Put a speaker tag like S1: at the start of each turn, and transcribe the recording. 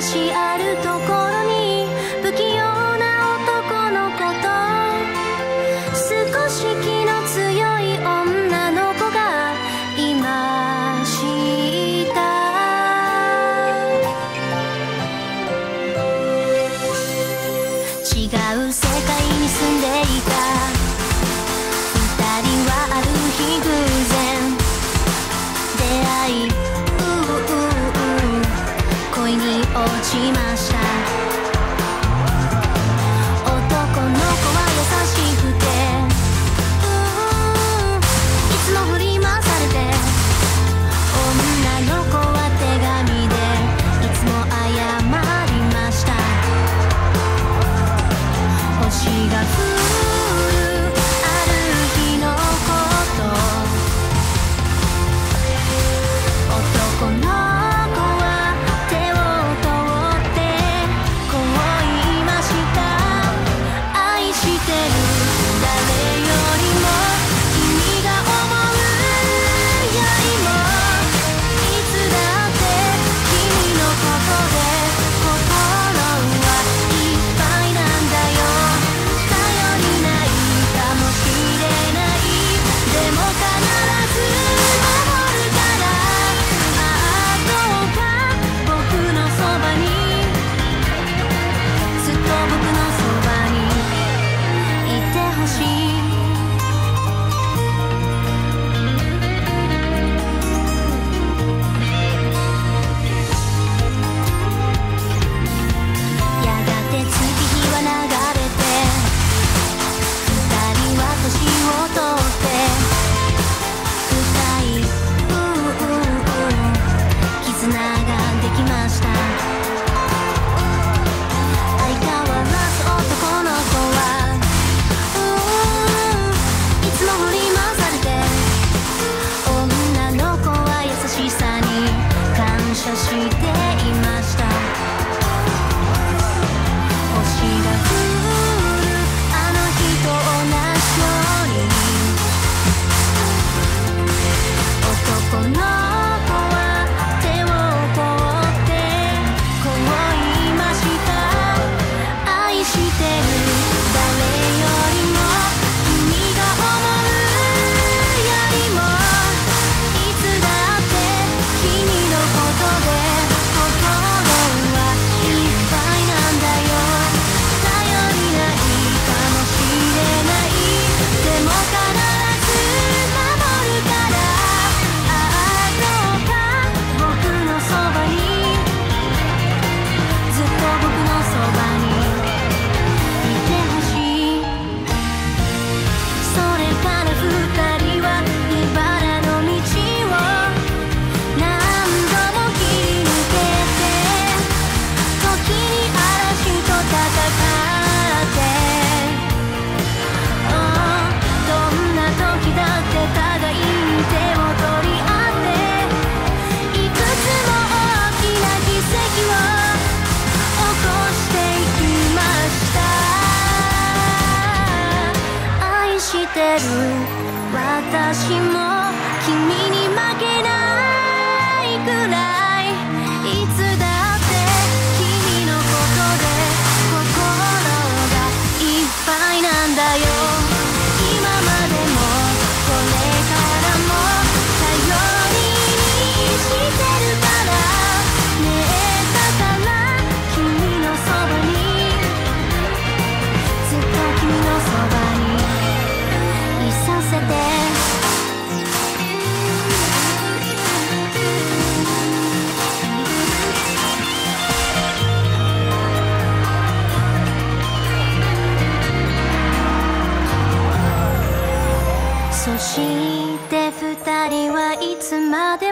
S1: しあるところに不器用な男の子と少し気の強い女の子がいました。違う世界に住んでいた二人はある日偶然出会い恋に落ちました。男の子は優しくていつも振り回されて、女の子は手紙でいつも謝りました。星が降るある日のこと、男の私も君に負けないくらい、いつだって君のことで心がいっぱいなんだよ。今までもこれからも頼りにしてるからね。だから君のそばにずっと君のそばにいさせて。そして二人はいつまで